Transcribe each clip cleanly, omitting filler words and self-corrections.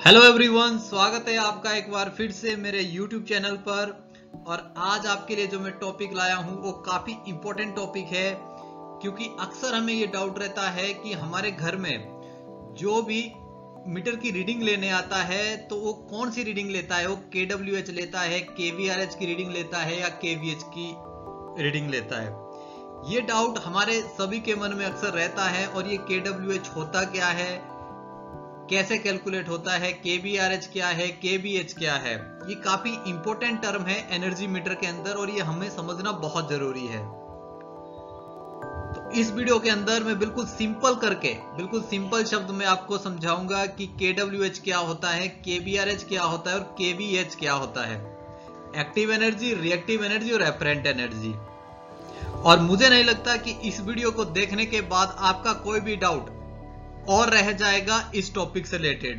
Hello everyone, स्वागत है आपका एक बार फिर से मेरे यूट्यूब चैनल पर। और आज आपके लिए जो मैं टॉपिक लाया हूं वो काफी इंपॉर्टेंट टॉपिक है, क्योंकि अक्सर हमें ये डाउट रहता है कि हमारे घर में जो भी मीटर की रीडिंग लेने आता है तो वो कौन सी रीडिंग लेता है। वो KWH लेता है, KVRH की रीडिंग लेता है या KVH की रीडिंग लेता है। ये डाउट हमारे सभी के मन में अक्सर रहता है। और ये KWH होता क्या है, कैसे कैलकुलेट होता है, KVRH क्या है, KVH क्या है। ये काफी इंपॉर्टेंट टर्म है एनर्जी मीटर के अंदर और ये हमें समझना बहुत जरूरी है। तो इस वीडियो के अंदर मैं बिल्कुल सिंपल शब्द में आपको समझाऊंगा कि KWH क्या होता है, KVRH क्या होता है और KVH क्या होता है। एक्टिव एनर्जी, रिएक्टिव एनर्जी और एपरेंट एनर्जी। और मुझे नहीं लगता कि इस वीडियो को देखने के बाद आपका कोई भी डाउट और रह जाएगा इस टॉपिक से रिलेटेड।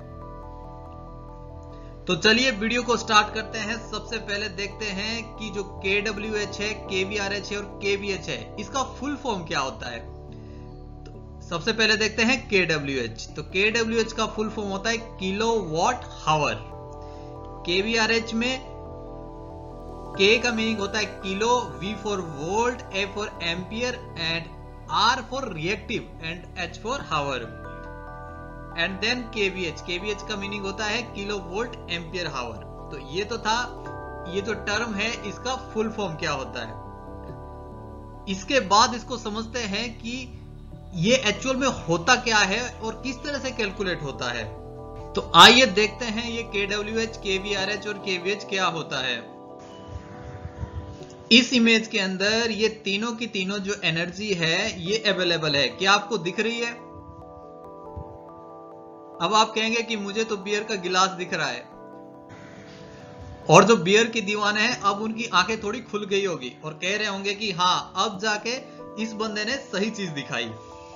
तो चलिए वीडियो को स्टार्ट करते हैं। सबसे पहले देखते हैं कि जो KWH है, KVRH है और KVH है, इसका फुल फॉर्म क्या होता है। तो सबसे पहले देखते हैं KWH। तो KWH का फुल फॉर्म होता है किलोवाट हावर। KVRH में K का मीनिंग होता है kilo, V for volt, A for ampere and R for reactive and H for hour. And then KVH. KVH का मीनिंग होता है किलो वोल्ट एम्पियर हावर। तो ये तो था, ये जो टर्म है इसका फुल फॉर्म क्या होता है। इसके बाद इसको समझते हैं कि ये एक्चुअल में होता क्या है और किस तरह से कैलकुलेट होता है। तो आइए देखते हैं ये KWH, KVRH और KVH क्या होता है। इस इमेज के अंदर ये तीनों की तीनों जो एनर्जी है ये अवेलेबल है। क्या आपको दिख रही है? अब आप कहेंगे कि मुझे तो बियर का गिलास दिख रहा है। और जो बियर की दीवाने हैं अब उनकी आंखें थोड़ी खुल गई होगी और कह रहे होंगे कि हाँ, अब जाके इस बंदे ने सही चीज दिखाई।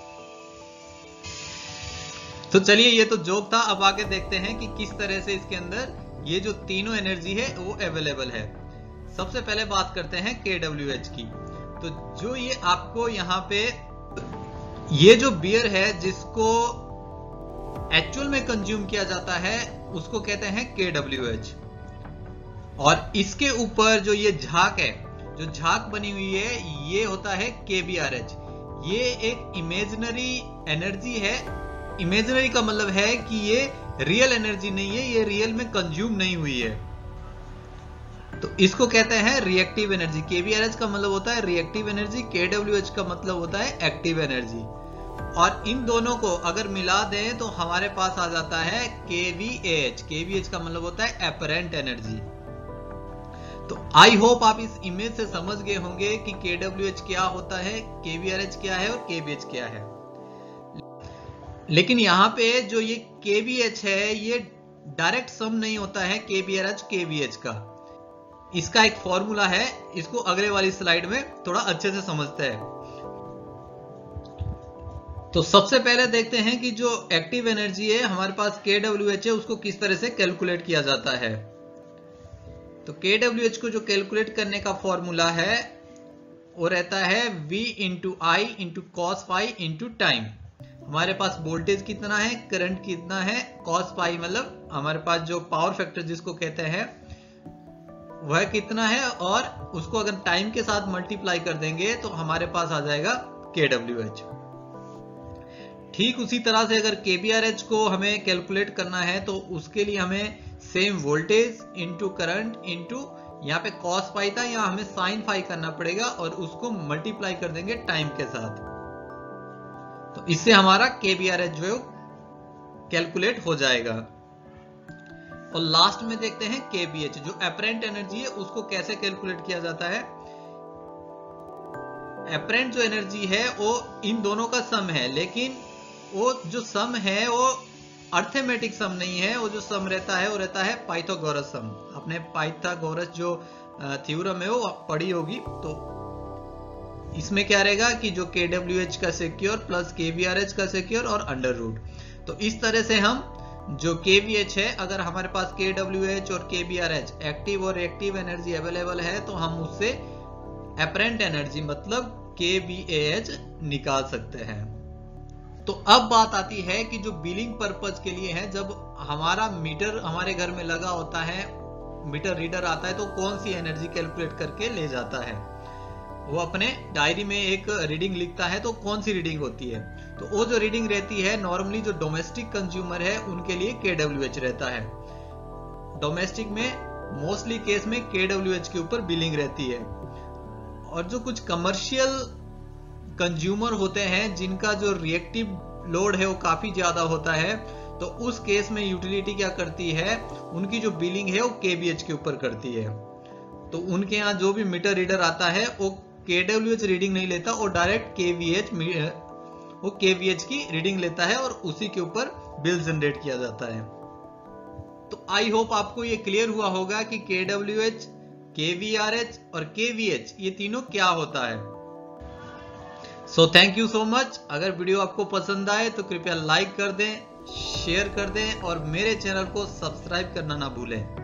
तो चलिए, ये तो जोक था। अब आगे देखते हैं कि किस तरह से इसके अंदर ये जो तीनों एनर्जी है वो अवेलेबल है। सबसे पहले बात करते हैं KWH की। तो जो ये आपको यहाँ पे ये जो बियर है जिसको एक्चुअल में कंज्यूम किया जाता है उसको कहते हैं KWH। और इसके ऊपर जो ये झाग है, जो झाग बनी हुई है, ये होता है KVRH। ये एक इमेजिनरी एनर्जी है। इमेजिनरी का मतलब है कि ये रियल एनर्जी नहीं है, ये रियल में कंज्यूम नहीं हुई है। तो इसको कहते हैं रिएक्टिव एनर्जी। KVRH का मतलब होता है रिएक्टिव एनर्जी, KWH का मतलब होता है एक्टिव एनर्जी। और इन दोनों को अगर मिला दें तो हमारे पास आ जाता है KVH। KVH का मतलब होता है एपरेंट एनर्जी। तो आई होप आप इस इमेज से समझ गए होंगे कि KWH क्या होता है, KVRH क्या है और KVH क्या है। लेकिन यहां पे जो ये KVH है ये डायरेक्ट सम नहीं होता है KVRH KVH का। इसका एक फॉर्मूला है, इसको अगले वाली स्लाइड में थोड़ा अच्छे से समझते हैं। तो सबसे पहले देखते हैं कि जो एक्टिव एनर्जी है हमारे पास KWH है, उसको किस तरह से कैलकुलेट किया जाता है। तो KWH को जो कैलकुलेट करने का फॉर्मूला है वो रहता है V into I into cos pi into time. हमारे पास वोल्टेज कितना है, करंट कितना है, कॉस पाई मतलब हमारे पास जो पावर फैक्टर जिसको कहते हैं वह कितना है, और उसको अगर टाइम के साथ मल्टीप्लाई कर देंगे तो हमारे पास आ जाएगा KWH। ठीक उसी तरह से अगर KVRH को हमें कैलकुलेट करना है तो उसके लिए हमें same voltage into current into यहाँ पे कॉस पाई था, यहाँ हमें साइन फाई करना पड़ेगा और उसको मल्टीप्लाई कर देंगे टाइम के साथ। तो इससे हमारा KVRH जो कैलकुलेट हो जाएगा। और लास्ट में देखते हैं KVH, जो एपरेंट एनर्जी है उसको कैसे कैलकुलेट किया जाता है। एपरेंट जो एनर्जी है वो इन दोनों का सम है, लेकिन वो जो सम है वो अर्थमेटिक सम नहीं है। वो जो सम रहता है वो रहता है पाइथागोरस सम। आपने पाइथागोरस जो थ्योरम है वो पढ़ी होगी। तो इसमें क्या रहेगा कि जो KWH का सिक्योर प्लस KVRH का सिक्योर और अंडर रूट। तो इस तरह से हम जो KVH है, अगर हमारे पास KWH और KVRH एक्टिव और रिएक्टिव एनर्जी अवेलेबल है तो हम उससे एपरेंट एनर्जी मतलब KVAH निकाल सकते हैं। तो अब बात आती है कि जो बिलिंग पर्पज के लिए है, जब हमारा मीटर हमारे घर में लगा होता है, मीटर रीडर आता है, तो कौन सी एनर्जी कैलकुलेट करके ले जाता है, वो अपने डायरी में एक रीडिंग लिखता है। तो कौन सी रीडिंग होती है, तो वो जो रीडिंग रहती है नॉर्मली जो डोमेस्टिक कंज्यूमर है उनके लिए KWH रहता है। डोमेस्टिक में मोस्टली केस में KWH के ऊपर बिलिंग रहती है। और जो कुछ कमर्शियल कंज्यूमर होते हैं जिनका जो रिएक्टिव लोड है वो काफी ज्यादा होता है, तो उस केस में यूटिलिटी क्या करती है, उनकी जो बिलिंग है वो KVH के ऊपर करती है। तो उनके यहाँ जो भी मीटर रीडर आता है वो KWH रीडिंग नहीं लेता, और डायरेक्ट KVH की रीडिंग लेता है और उसी के ऊपर बिल जनरेट किया जाता है। तो आई होप आपको ये क्लियर हुआ होगा कि KWH, KVRH और KVH ये तीनों क्या होता है। So thank you so much. अगर वीडियो आपको पसंद आए तो कृपया लाइक कर दें, शेयर कर दें और मेरे चैनल को सब्सक्राइब करना ना भूलें।